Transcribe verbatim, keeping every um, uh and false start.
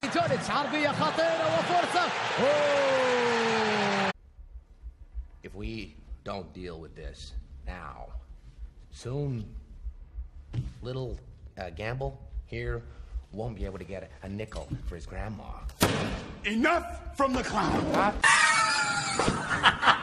جوليتش عرضية خطيرة وفرصة. أوه. If we don't deal with this now, soon little uh, Gamble here won't be able to get a nickel for his grandma. Enough from the clown. Huh?